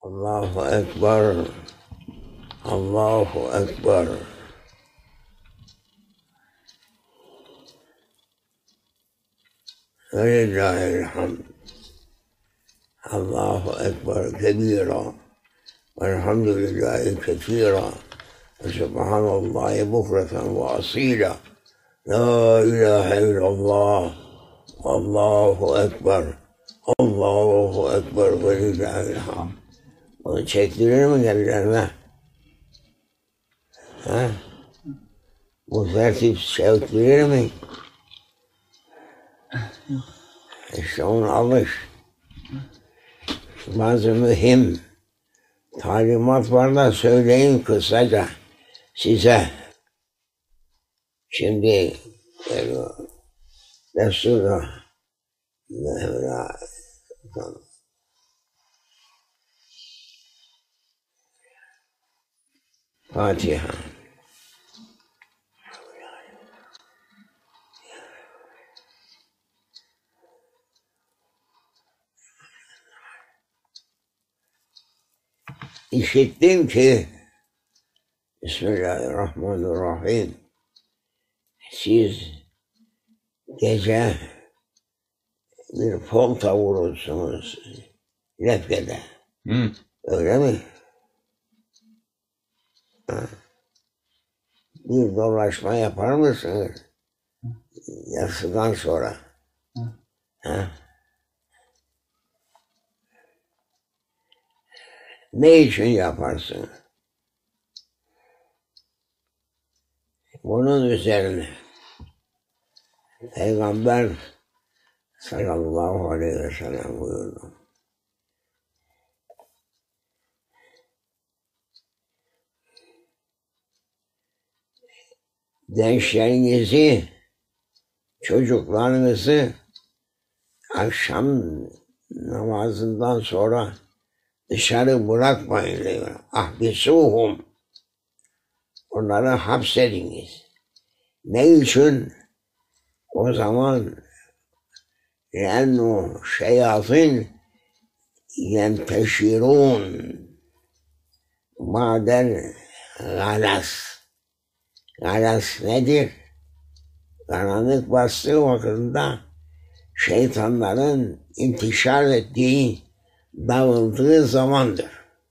Allahu Ekber. Allahu Ekber. Velillahilhamd. Allahu Ekber kebira. Velhamdülillahi kethira. Ve subhanallahi bukreten ve asila. La ilahe illallah. Allahu Ekber. Allahu Ekber velillahilhamd. Onu çektirir mi kendilerine? Ha? Bu tertip çektirir mi? İşte onu alış. Bazı mühim talimat var da söyleyin kısaca size. Şimdi Resulullah Fatiha. İşittim ki Bismillahirrahmanirrahim. Siz gece bir polta vurursunuz Lefke'de. Öyle mi? Ha. Bir dolaşma yapar mısınız? Yatsıdan sonra. Ha. Ne için yaparsın? Bunun üzerine Peygamber sallallahu aleyhi ve sellem buyurdu. Gençlerinizi, çocuklarınızı akşam namazından sonra dışarı bırakmayın diyor. Ahbisuhum. Onları hapsediniz. Ne için? O zaman لأنه شياطين ينتشرون بعد الغلس. Galas nedir? Karanlık bastığı vakitinde şeytanların intişar ettiği, dağıldığı zamandır.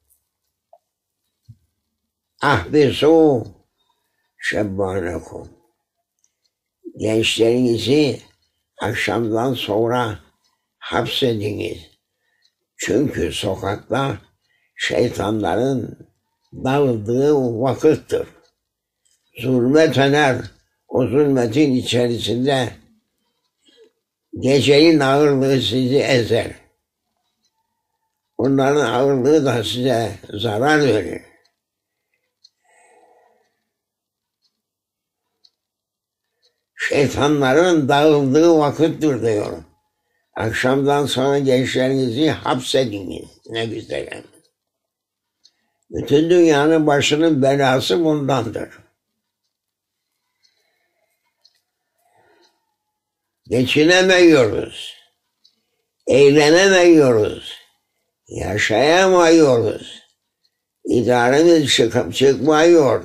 Ahbisu şebbanekum. Gençlerinizi akşamdan sonra hapsediniz. Çünkü sokakta şeytanların dağıldığı vakittir. Zulmet ener, o zulmetin içerisinde gecenin ağırlığı sizi ezer. Onların ağırlığı da size zarar verir. Şeytanların dağıldığı vakittir diyor. Akşamdan sonra gençlerinizi hapsediniz. Ne güzel. Bütün dünyanın başının belası bundandır. Geçinemiyoruz. Eğlenemiyoruz. Yaşayamıyoruz. İdaremiz çıkıp çıkmıyor.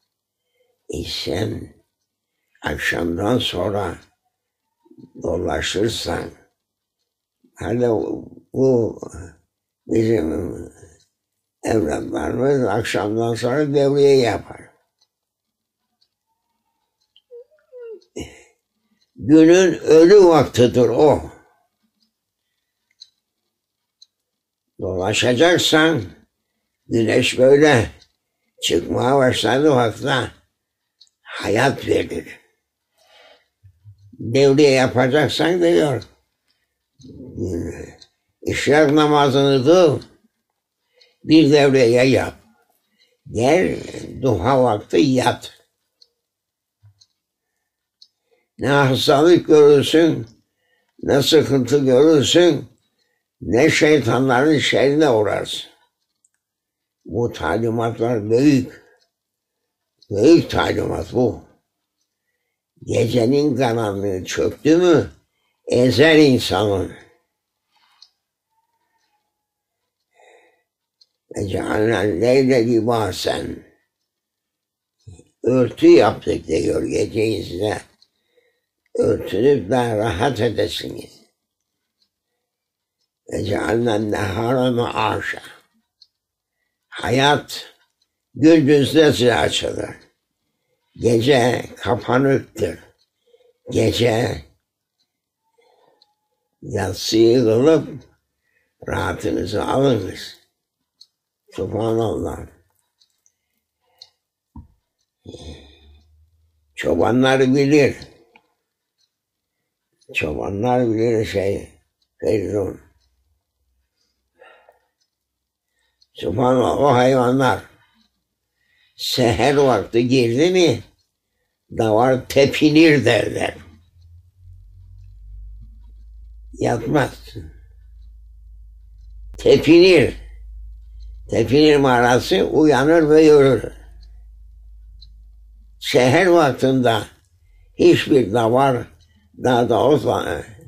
Sen akşamdan sonra dolaşırsan, hani bu bizim evlatlarımız akşamdan sonra devriye yapar. Günün ölü vaktidir o. Dolaşacaksan, güneş böyle çıkmaya başladığı vakitte hayat verir. Devriye yapacaksan diyor, işrak namazını kıl, bir devreye yap. Gel, duha vakti yat. Ne hastalık görürsün, ne sıkıntı görürsün, ne şeytanların şerrine uğrarsın. Bu talimatlar büyük. Büyük talimat bu. Gecenin karanlığı çöktü mü ezer insanı. Ve ceallen leyle libasen. Örtü yaptık diyor geceyi size. Örtünüp daha rahat edesiniz. Ve ceallen nehara me'aşa. Hayat gündüzde size açılır. Gece kapanıktır. Gece yatsıyı kılıp rahatınızı alınız. Subhanallah. Çobanlar bilir. Çobanlar bilir Feridun. Subhanallah, o hayvanlar seher vakti girdi mi davar tepinir derler. Yatmaz. Tepinir. Tepinir manası uyanır ve yürür. Seher vaktinde hiçbir davar, daha doğrusu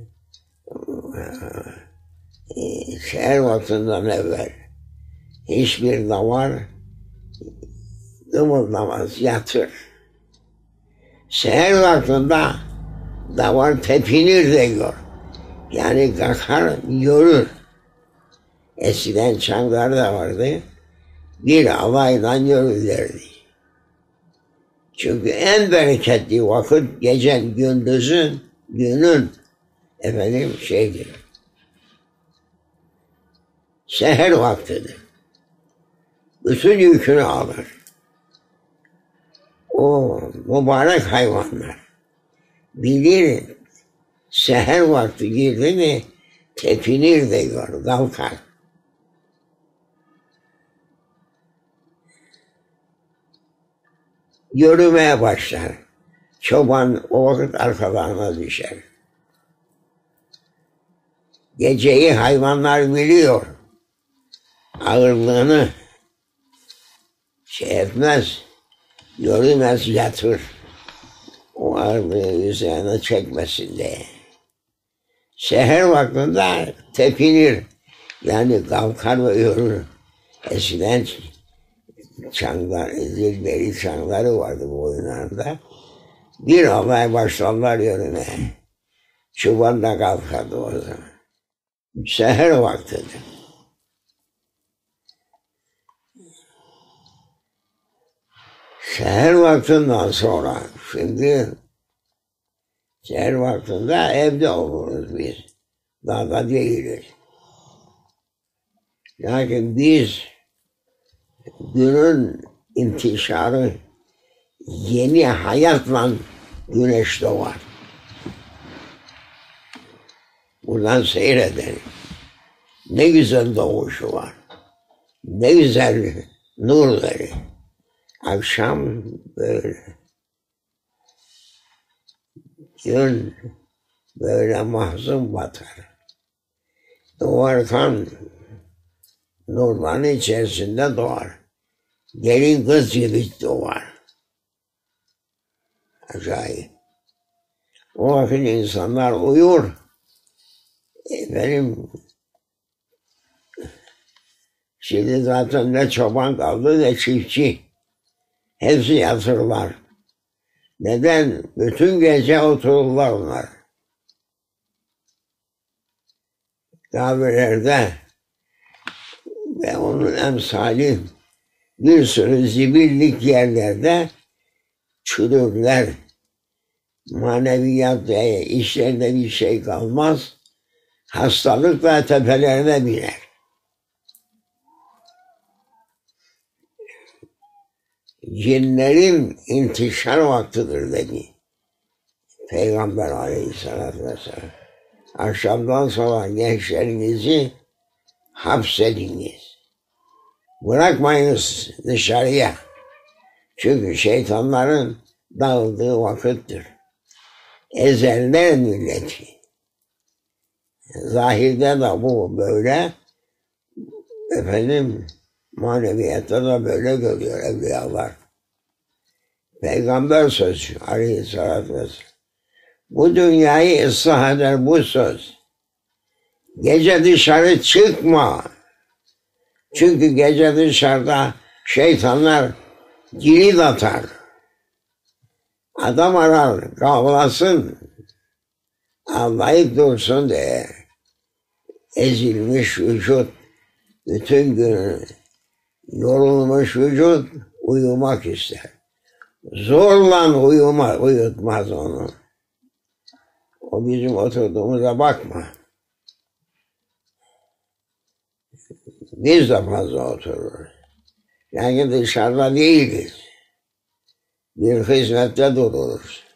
seher vaktinden evvel hiçbir davar kımıldamaz, yatır. Seher vaktinde davar tepinir diyor. Yani kalkar, yürür. Eskiden çanlar da vardı. Bir alayla yürürlerdi. Çünkü en bereketli vakit gecen, gündüzün, günün şeydir. Seher vaktidir. Bütün yükünü alır. O mübarek hayvanlar bilir, seher vakti girdi mi tepinir diyor, kalkar. Yürümeye başlar. Çoban o vakit arkalarına düşer. Geceyi hayvanlar biliyor. Ağırlığını etmez, yürümez, yatır. O ağırlığı üzerine çekmesin diye. Seher vaktinde tepinir. Yani kalkar ve yürür. Eskiden çanlar, zilberi çanları vardı bu oyunlarda. Bir alay başlarlar yürümeye. Çoban da kalkardı o zaman. Seher vaktidir. Seher vaktinden sonra, şimdi seher vaktinde evde oluruz biz. Dağda değiliz. Lakin biz günün intişarı yeni hayatla güneş doğar. Buradan seyredelim. Ne güzel doğuşu var. Ne güzel nurları. Akşam böyle. Gün böyle mahzun batar. Doğarken nurların içerisinde doğar. Gelin kız gibi doğar. Acayip. O vakit insanlar uyur. Benim şimdi zaten ne çoban kaldı ne çiftçi. Hepsi yatırlar. Neden? Bütün gece otururlar onlar. Kahvelerde ve onun emsali bir sürü zibillik yerlerde çürürler. Maneviyat diye işlerinde bir şey kalmaz. Hastalıkla tepelerine biner. Cinlerin intişar vaktidir dedi Peygamber Aleyhisselatü Vesselam. Akşamdan sonra gençlerinizi hapsediniz. Bırakmayınız dışarıya. Çünkü şeytanların dağıldığı vakittir. Ezerler milleti. Zahirde de bu böyle. Maneviyatta da böyle görüyor evliyalar. Peygamber sözü Aleyhisselatü Vesselam. Bu dünyayı ıslah eder bu söz. Gece dışarı çıkma. Çünkü gece dışarıda şeytanlar cirit atar. Adam arar, kavlasın, anlayıp dursun diye. Ezilmiş vücut, bütün gün yorulmuş vücut uyumak ister. Zorla uyutmaz onu. O bizim oturduğumuza bakma. Biz de fazla otururuz. Yani dışarıda değiliz. Bir hizmette dururuz.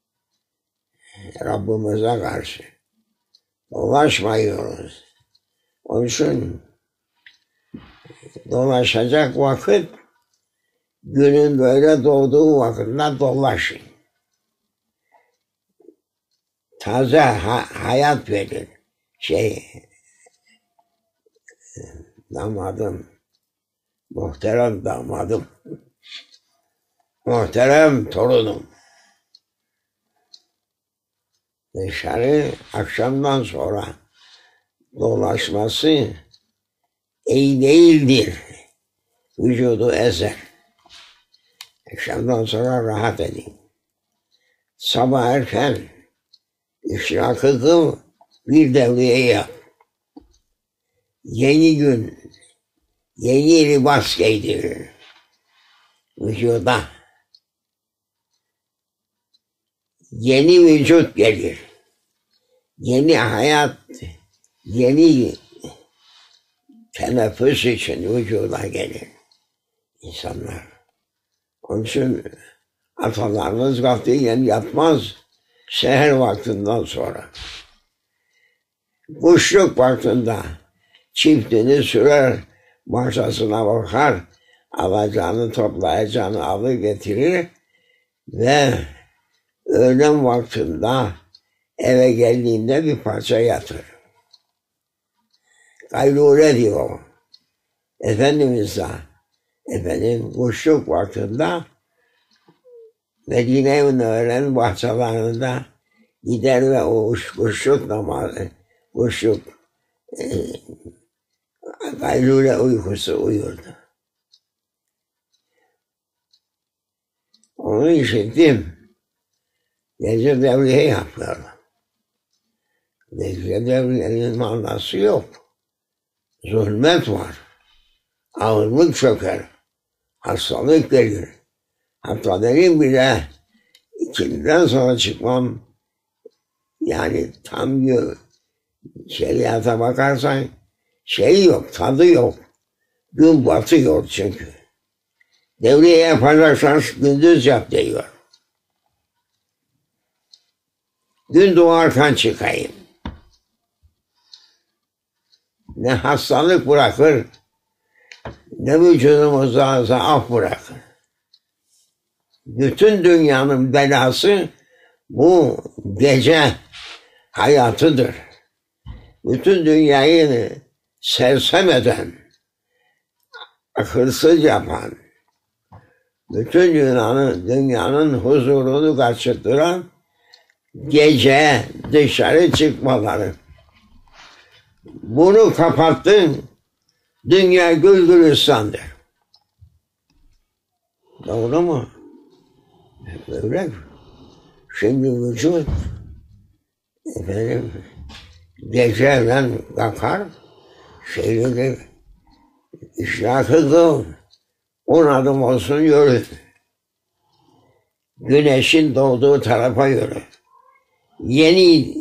Rabbimize karşı. Dolaşmıyoruz. Onun için dolaşacak vakit günün böyle doğduğu vakitte dolaşın. Taze hayat verir. Damadım, muhterem damadım, muhterem torunum. Dışarı akşamdan sonra dolaşması iyi değildir. Vücudu ezer. Akşamdan sonra rahat edin. Sabah erken işrakı kıl, bir devriye yap. Yeni gün, yeni libas giydirir vücuda. Yeni vücut gelir. Yeni hayat, yeni teneffüs için vücuda gelir insanlar. Onun için atalarımız katiyen yatmaz seher vaktinden sonra. Kuşluk vaktinde çiftini sürer, başkasına bakar, alacağını toplayacağını alır getirir ve öğlen vaktinde eve geldiğinde bir parça yatır. Kaylule diyor. Efendimiz de, efendim kuşluk vaktinde Medine-i Münevvere'nin bahçelerinde gider ve o kuşluk namazı, kuşluk kaylule uykusu uyurdu. Onu işittim. Gece devriye yapıyorlar. Gece devriyenin manası yok. Zulmet var. Ağırlık çöker. Hastalık gelir. Hatta benim bile ikindiden sonra çıkmam, yani tam bir şeriata bakarsan şey yok, tadı yok. Gün batıyor çünkü. Devriye yapacaksan gündüz yap diyor. Gün doğarken çıkayım. Ne hastalık bırakır, ne vücudumuza zaaf bırakır. Bütün dünyanın belası bu gece hayatıdır. Bütün dünyayı sersem eden, akılsız yapan, bütün dünyanın huzurunu kaçırtıran gece dışarı çıkmaları. Bunu kapattın, dünya gül gülistandır. Doğru mu? Öyle. Şimdi vücut efendim geceyle kalkar, şeyleri işrakı kıl, 10 adım olsun yürü. Güneşin doğduğu tarafa yürü. Yeni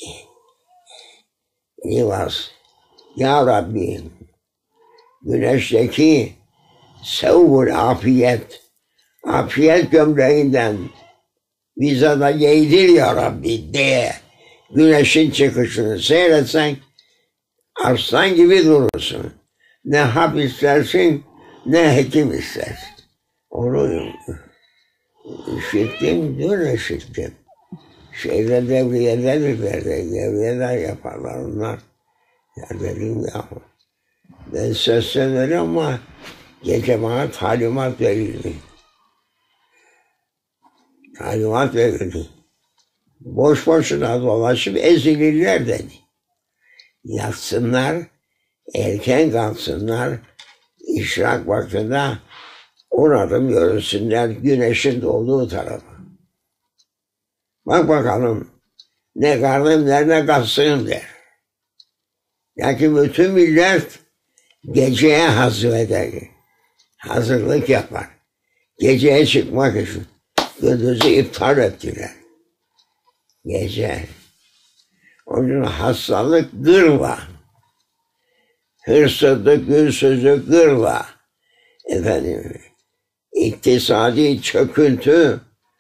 libas. Ya Rabbi, güneşteki sevvul afiyet gömleğinden bize de giydir ya Rabbi diye güneşin çıkışını seyretsen arslan gibi durursun. Ne hap istersin, ne hekim istersin. Onu işittim, dün işittim. Şeyde devriyeler yaparlar onlar. Ya dedim ya, ben seslenirim ama gece bana talimat verildi. Talimat verildi. Boş boşuna dolaşıp ezilirler dedi. Yatsınlar, erken kalksınlar, işrak vaktinde 10 adım yürüsünler güneşin doğduğu tarafa. Bak bakalım ne karnım nerede kalsın der. Lakin bütün millet geceye hazırlık yapar. Geceye çıkmak için. Gündüzü iptal ettiler. Gece. Onun için hastalık gırla. Hırsızlık, gürsüzlük gırla. Efendim, iktisadi çöküntü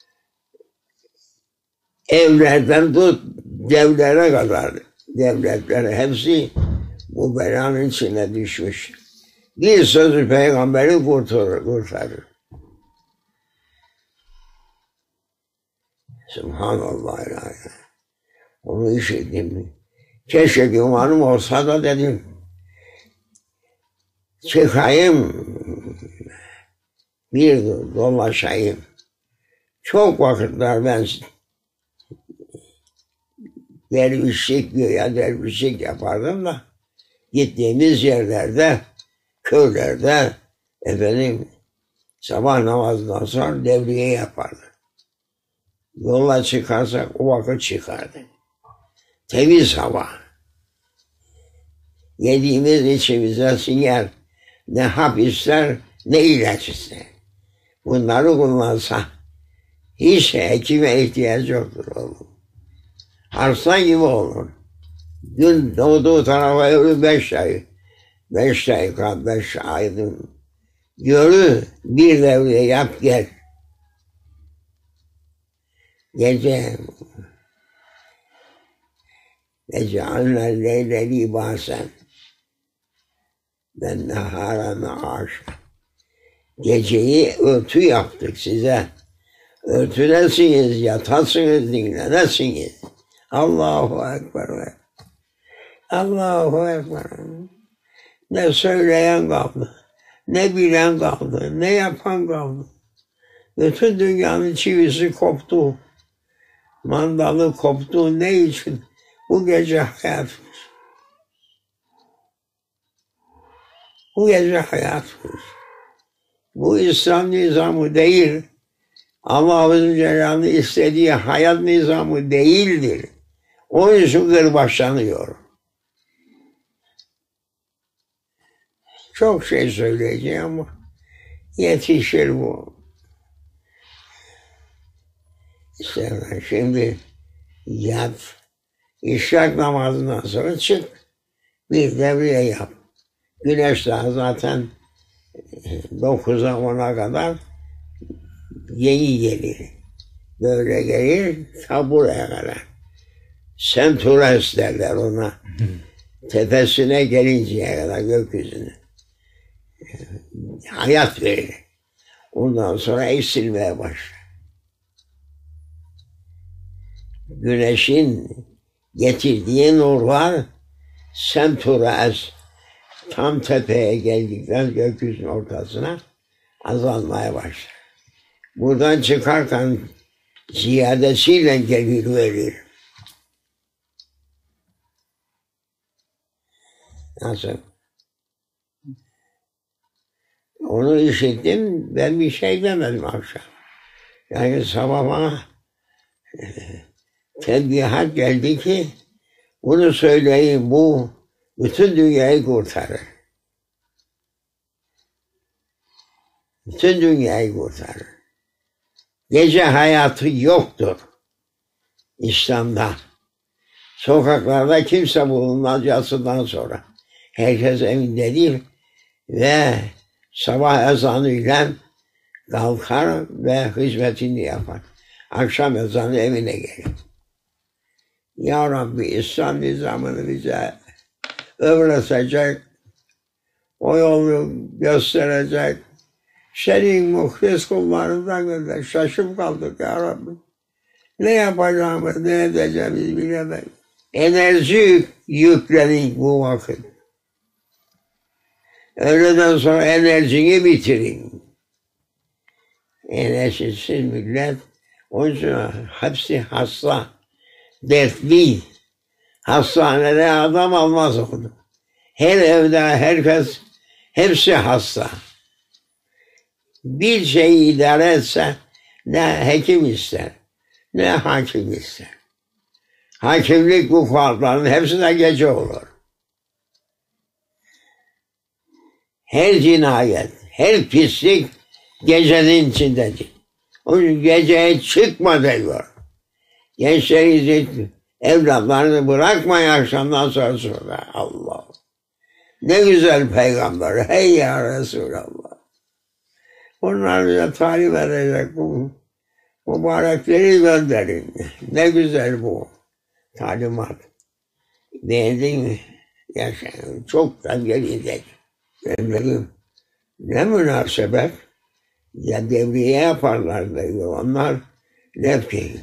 evlerden tut devlere kadar. Devletler hepsi bu belanın içine düşmüş. Bir sözü peygamberi kurtarır. Subhanallah. Onu işittim. Keşke gümanım olsa da dedim. Çıkayım, bir dolaşayım. Çok vakitler ben dervişlik yapardım da gittiğimiz yerlerde, köylerde efendim sabah namazından sonra devriye yapardık. Yola çıkarsak o vakit çıkardık. Temiz hava. Yediğimiz içimize singer, ne hap ister ne ilaç ister. Bunları kullansa hiç hekime ihtiyaç yoktur oğlum. Arslan gibi olur. Gün doğduğu tarafa yürü 5 ay. 5 dakika, 5 aydın. Yürü, bir devre yap gel. Gece Ec'alne leyle libasen ve nehâre me'âşa. Geceyi örtü yaptık size. Örtülesiniz, yatasınız, dinlenesiniz. Allahu Ekber. Allahu Ekber. Ne söyleyen kaldı, ne bilen kaldı, ne yapan kaldı. Bütün dünyanın çivisi koptu. Mandalı koptu. Ne için? Bu gece hayatımız. Bu gece hayatımız. Bu İslam nizamı değil. Allah'ın Celal'ın istediği hayat nizamı değildir. Onun için kırbaçlanıyor. Çok şey söyleyeceğim ama yetişir bu. İşte şimdi yat, işrak namazından sonra çık, bir devriye yap. Güneş daha zaten 9'a 10'a kadar yeni gelir. Böyle gelir ta buraya kadar. Sentures derler ona. Tepesine gelinceye kadar gökyüzüne. Hayat verir. Ondan sonra eksilmeye başlar. Güneşin getirdiği nurlar Sentures tam tepeye geldikten gökyüzünün ortasına azalmaya başlar. Buradan çıkarken ziyadesiyle gelir verir. Nasıl? Onu işittim, ben bir şey demedim akşam. Yani sabah bana telbihat geldi ki bunu söyleyin, bu bütün dünyayı kurtarır. Bütün dünyayı kurtarır. Gece hayatı yoktur İslam'da. Sokaklarda kimse bulunmaz yatsıdan sonra. Herkes evinde değil ve sabah ezanıyla kalkar ve hizmetini yapar. Akşam ezanı evine gelir. Ya Rabbi İslam nizamını bize öğretecek, o yolu gösterecek, senin muhlis kullarından gönder. Şaşıp kaldık ya Rabbi. Ne yapacağımız, ne edeceğimizi bilemeyiz. Enerji yükledik bu vakit. Öğleden sonra enerjini bitirin. Enerjisiz millet, onun için hepsi hasta, dertli. Hastanede adam almaz onu. Her evde herkes Hepsi hasta. Bir şeyi idare etse ne hekim ister, ne hakim ister. Hakimlik bu kuatların hepsine gece olur. Her cinayet, her pislik gecenin içindedir. O yüzden geceye çıkma diyor. Gençlerinizi, evlatlarını bırakmayın akşamdan sonra. Allah. Ne güzel peygamber. Hey ya Resulallah. Onlar bize talim edecek bu mübarekleri gönderin. Ne güzel bu talimat. Beğendin mi? Yaşayın. Çok da gelecek. Ben dedim, ne münasebet? Ya devriye yaparlar diyor. Onlar ne ki?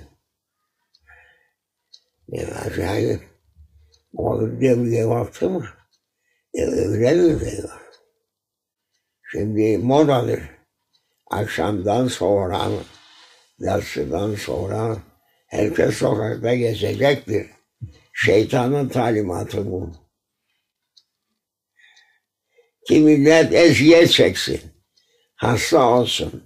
Acayip. O devriye vakti mi? Öyle mi diyor? Şimdi modadır. Akşamdan sonra, yatsıdan sonra herkes sokakta gezecektir. Şeytanın talimatı bu. Ki millet eziyet çeksin, hasta olsun.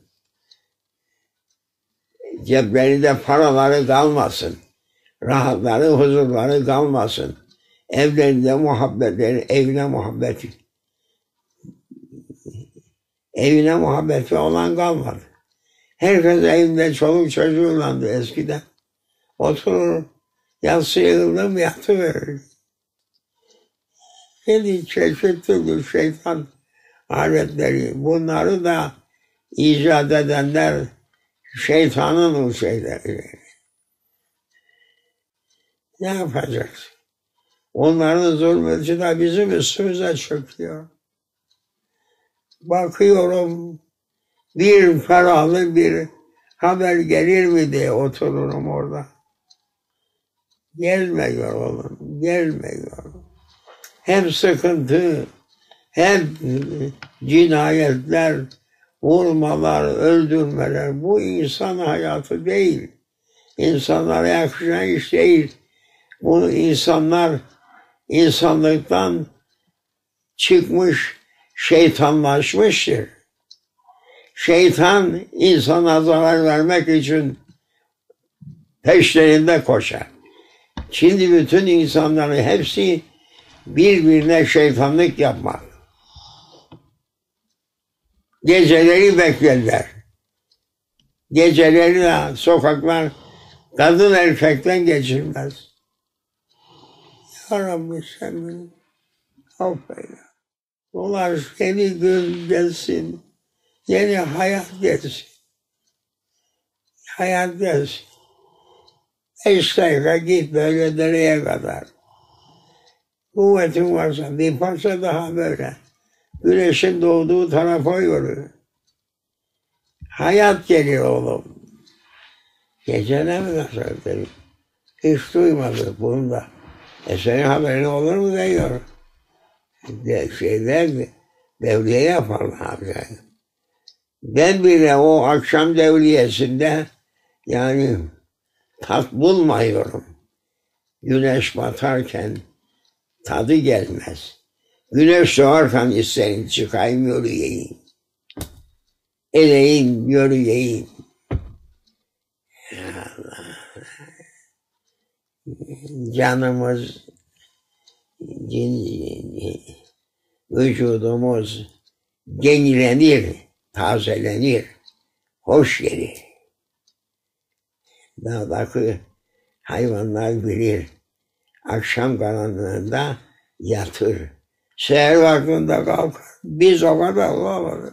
Ceplerinde paraları kalmasın, rahatları, huzurları kalmasın. Evlerinde muhabbetleri, evine muhabbeti olan kalmadı. Herkes evinde çoluk çocuğuyla eskiden oturur, yatsı yığıldım yatıverir. Şimdi çeşit türlü şeytan aletleri, bunları da icat edenler şeytanın o şeyleri. Ne yapacaksın? Onların zulmeti de bizim üstümüze çöküyor. Bakıyorum, bir ferahlı bir haber gelir mi diye otururum orada. Gelmiyor oğlum, gelmiyor. Hep sıkıntı, hep cinayetler, vurmalar, öldürmeler. Bu insan hayatı değil. İnsanlara yakışan iş değil. Bu insanlar insanlıktan çıkmış, şeytanlaşmıştır. Şeytan insana zarar vermek için peşlerinde koşar. Şimdi bütün insanların hepsi birbirine şeytanlık yapmak. Geceleri beklerler. Geceleri de sokaklar kadın erkekten geçilmez. Ya Rabbi sen beni affeyle. Onlar yeni gün gelsin, yeni hayat gelsin. Hayat gelsin. 5 dakika git böyle nereye kadar. Kuvvetin varsa bir parça daha böyle. Güneşin doğduğu tarafa yürü. Hayat geliyor oğlum. Gece ne mi nasıl dedim. Hiç duymadık bunu da. Senin haberin olur mu diyor. Devriye yaparlar yani. Ben bile o akşam devriyesinde yani tat bulmuyorum. Güneş batarken tadı gelmez. Güneş doğarken isterim çıkayım yürüyeyim. Eleyim yürüyeyim. Allah. Canımız, vücudumuz yenilenir, tazelenir, hoş gelir. Dağdaki hayvanlar bilir, akşam karanlığında yatır. Seher vaktinde kalkar, biz o kadar olamadık.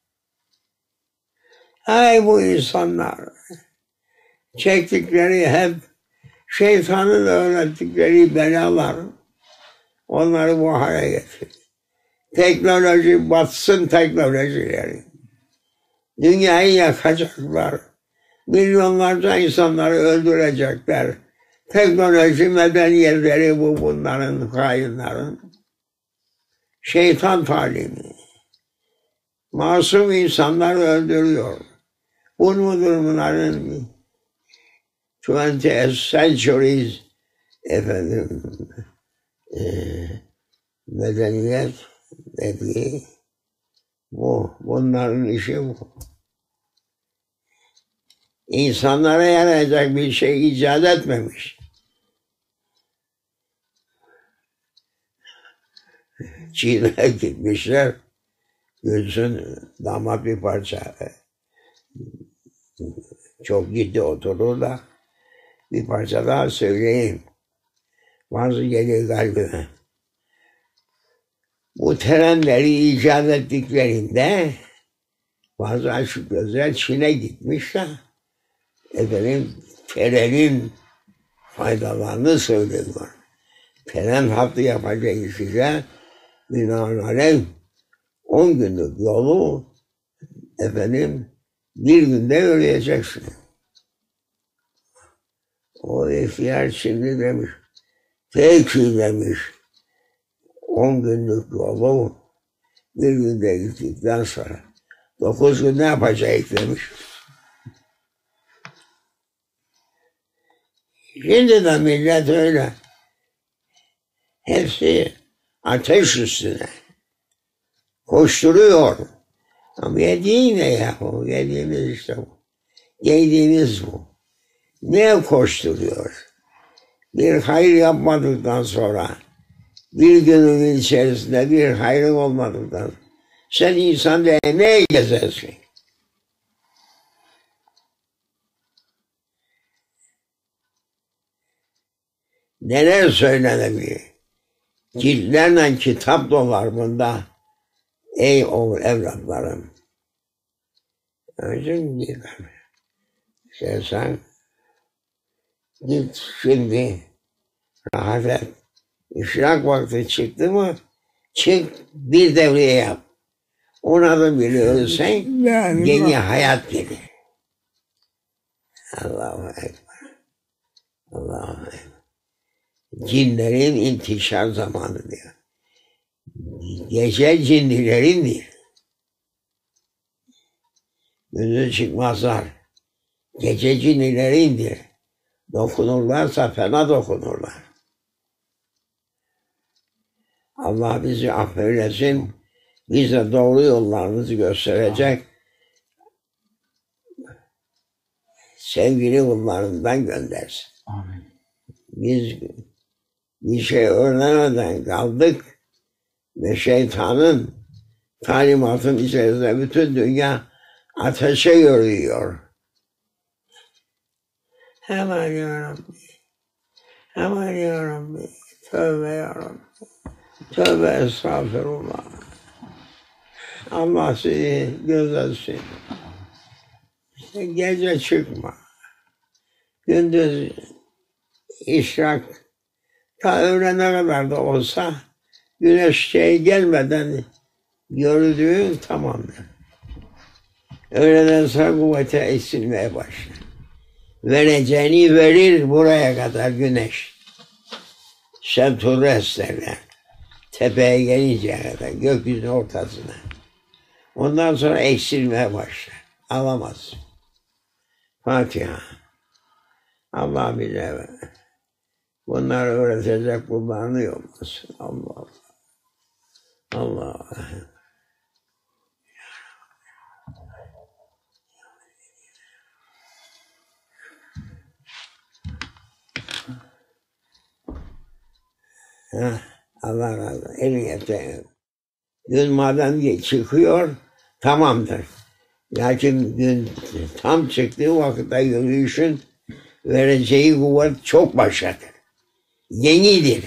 Ay bu insanlar, çektikleri hep şeytanın öğrettikleri belalar, onları bu hale getirdi. Teknoloji batsın teknolojileri. Dünyayı yakacaklar. Milyonlarca insanları öldürecekler. Teknoloji medeniyetleri bu bunların, hainlerin. Şeytan talimi. Masum insanlar öldürüyor. Budur bunların 20th centuries efendim medeniyet dediği Bunların işi bu. İnsanlara yarayacak bir şey icat etmemiş. Çin'e gitmişler. Gülsün damat bir parça. Çok ciddi oturur da bir parça daha söyleyeyim. Bazı geliyor kalbime. Bu trenleri icat ettiklerinde bazı açık gözler Çin'e gitmiş de trenin faydalarını söylüyor. Tren hattı yapacağı size binaenaleyh 10 günlük yolu bir günde yürüyeceksin. O ihtiyar şimdi demiş, peki demiş, 10 günlük yolu bir günde gittikten sonra 9 gün ne yapacak demiş. Şimdi de millet öyle. Hepsi ateş üstüne koşturuyor. Ama yediğin ne yahu? Yediğimiz işte bu. Yediğimiz bu. Ne koşturuyor? Bir hayır yapmadıktan sonra, bir günün içerisinde bir hayrın olmadıktan sonra, sen insan diye neye gezersin? Neler söylenebilir? Ciltlerle kitap dolar bunda. Ey oğul evlatlarım. Özün gibi. Sen git şimdi rahat et. İşrak vakti çıktı mı çık bir devriye yap. Ona da biliyorsan yeni hayat gelir. Allahu Ekber. Allahu Ekber. Cinlerin intişar zamanı diyor. Gece cinlilerindir. Gündüz çıkmazlar. Gece cinlilerindir. Dokunurlarsa fena dokunurlar. Allah bizi affeylesin. Bize doğru yollarımızı gösterecek sevgili kullarından göndersin. Amin. Biz bir şey öğrenemeden kaldık ve şeytanın talimatın içerisinde bütün dünya ateşe yürüyor. Hemen ya Rabbi, hemen ya Rabbi, tövbe ya Rabbi, tövbe estağfirullah. Allah sizi gözetsin. Gece çıkma, gündüz işrak, ta öğlene kadar da olsa güneş gelmeden gördüğün tamamdır. Öğleden sonra kuvvete eksilmeye başlar. Vereceğini verir buraya kadar güneş. Şemtur derler. Tepeye gelinceye kadar, gökyüzünün ortasına. Ondan sonra eksilmeye başlar. Alamaz. Fatiha. Allah bize bunları öğretecek kullarını yollasın. Allah Allah. Allah. Allah razı olsun. Elin yeter. Gün madem çıkıyor, tamamdır. Lakin gün tam çıktığı vakitte yürüyüşün vereceği kuvvet çok başkadır. Yenidir.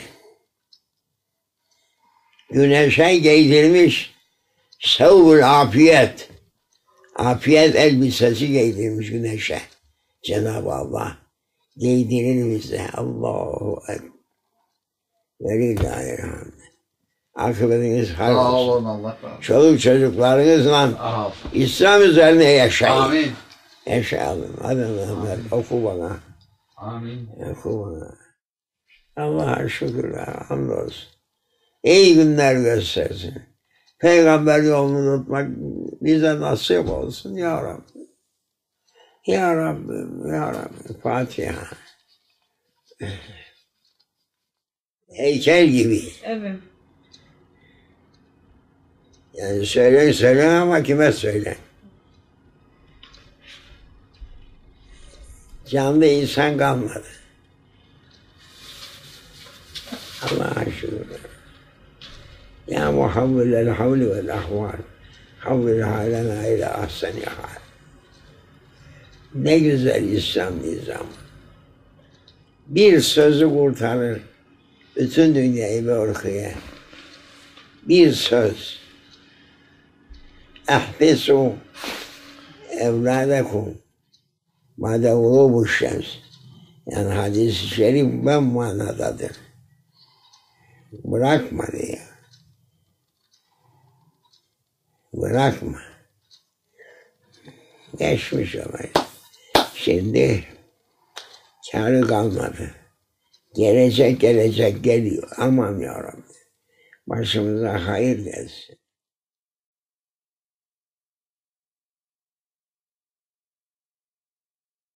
Güneşe giydirmiş sevul afiyet. Afiyet elbisesi giydirmiş güneşe. Cenab-ı Allah giydirir bize. Allahu Ekber. Velillahirrahman. Akıbetiniz hayır olsun. Sağ olun, Allah razı olsun. Çoluk çocuklarınızla İslam üzerine yaşayın. Amin. Yaşayalım. Hadi Mehmet oku bana. Amin. Oku bana. Allah'a şükürler, hamdolsun. İyi günler göstersin. Peygamber yolunu tutmak bize nasip olsun ya Rabbi. Ya Rabbim, ya Rabbi. Fatiha. Heykel gibi. Evet. Yani söylen ama kime söylen? Canlı insan kalmadı. Allah'a şükür. Ya muhavvilel havli vel ahval. Havvil halena ile ahseni hal. Ne güzel İslam nizamı. Bir sözü kurtarır bütün dünyayı ve ırkıya. Bir söz. Ehbisu evlâdekum mâde gulûbu şems. Yani hadis-i şerif ben manadadır. Bırakma diyor. Bırakma. Geçmiş olay. Şimdi kârı kalmadı. Gelecek geliyor. Aman yarabbim. Başımıza hayır gelsin.